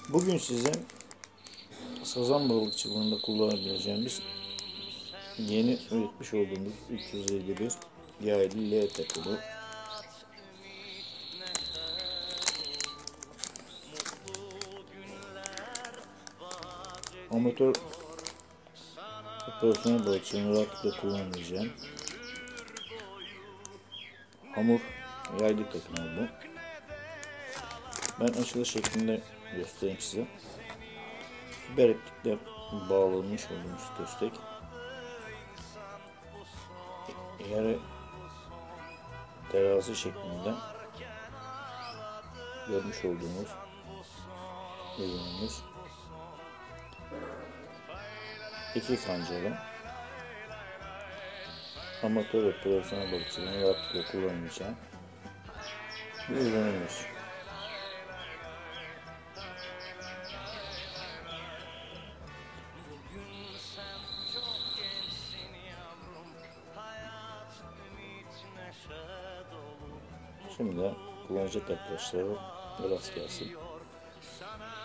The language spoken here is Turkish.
Bugün size sazan balıkçılığında kullanabileceğimiz yeni üretmiş olduğumuz 351 yaylı L takımı amatör profesyonel balıkçılığında rahatlıkla kullanabileceğim hamur yaylı takımı bu. Ben açılış şeklinde göstereyim size. Fiber iplikle bağlanmış olduğumuz köstek yarı terazi şeklinde görmüş olduğunuz ürünümüz iki kancalı amatör ve profesyonel balıkçılığın rahatlıkla kullanabileceğim bir ürünümüz. Şimdi kullanacak arkadaşlara rast gelsin.